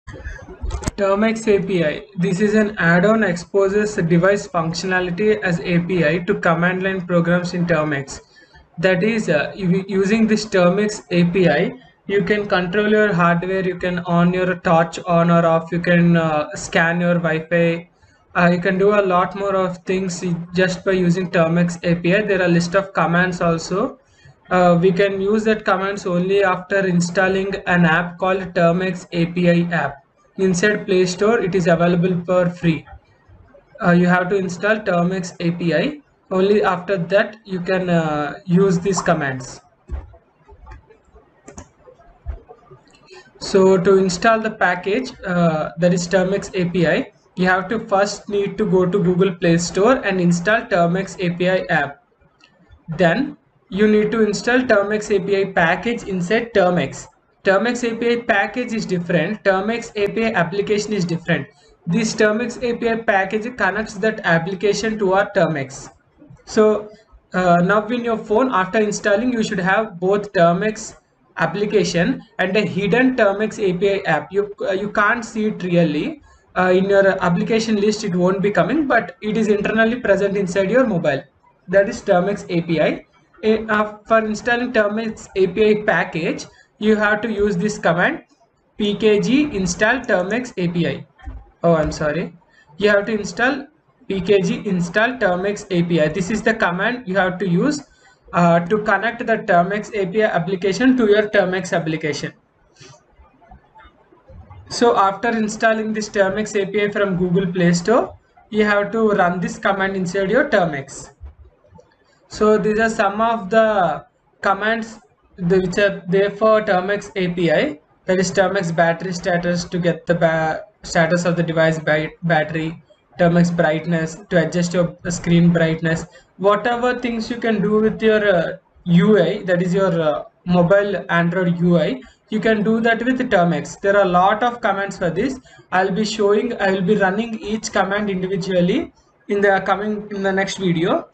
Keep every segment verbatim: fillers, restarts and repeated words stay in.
Termux A P I. This is an add-on exposes device functionality as A P I to command line programs in Termux. That is, uh, u- using this Termux A P I, you can control your hardware, you can on your torch on or off, you can uh, scan your Wi-Fi, uh, you can do a lot more of things just by using Termux A P I. There are a list of commands also. Uh, we can use that commands only after installing an app called Termux A P I app. Inside Play Store, it is available for free. Uh, you have to install Termux A P I. Only after that you can uh, use these commands. So to install the package uh, that is Termux A P I, you have to first need to go to Google Play Store and install Termux A P I app. Then you need to install Termux A P I package inside Termux. Termux A P I package is different. Termux A P I application is different. This Termux A P I package connects that application to our Termux. So uh, now in your phone, after installing, you should have both Termux application and a hidden Termux A P I app. You uh, you can't see it really. Uh, in your application list, it won't be coming, but it is internally present inside your mobile. That is Termux A P I. Uh, for installing Termux A P I package, you have to use this command pkg install Termux A P I. Oh, I'm sorry. You have to install pkg install Termux A P I. This is the command you have to use uh, to connect the Termux A P I application to your Termux application. So after installing this Termux A P I from Google Play Store, you have to run this command inside your Termux. So these are some of the commands which are there for Termux A P I. That is Termux battery status to get the ba status of the device by battery, Termux brightness to adjust your screen brightness. Whatever things you can do with your uh, U I, that is your uh, mobile Android U I, you can do that with Termux. There are a lot of commands for this. I'll be showing, I will be running each command individually in the coming in the next video.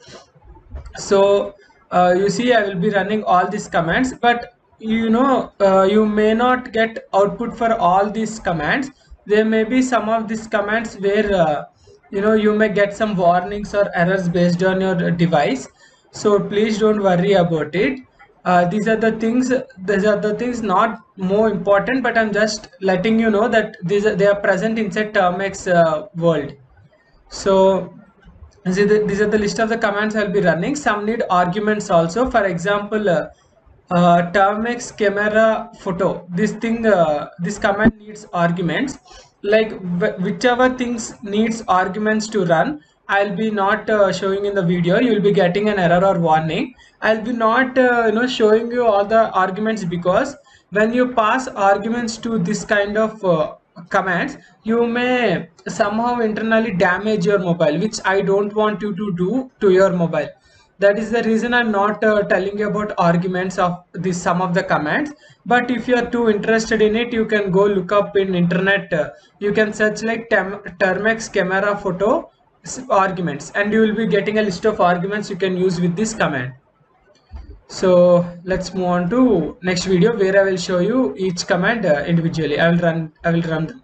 So uh, you see I will be running all these commands, but you know uh, you may not get output for all these commands. There may be some of these commands where uh, you know you may get some warnings or errors based on your device, so please don't worry about it. Uh, these are the things these are the things not more important, but I'm just letting you know that these are, they are present inside Termux uh, world. So these are, the, these are the list of the commands I'll be running. Some need arguments also. For example, uh, uh, Termux camera photo. This thing, uh, this command needs arguments. Like whichever things needs arguments to run, I'll be not uh, showing in the video. You'll be getting an error or warning. I'll be not uh, you know showing you all the arguments, because when you pass arguments to this kind of uh, commands, you may somehow internally damage your mobile, which I don't want you to do to your mobile. That is the reason I'm not uh, telling you about arguments of this some of the commands. But if you are too interested in it, you can go look up in internet. Uh, you can search like Termux camera photo arguments, and you will be getting a list of arguments you can use with this command. So let's move on to next video where I will show you each command uh, individually. I will run I will run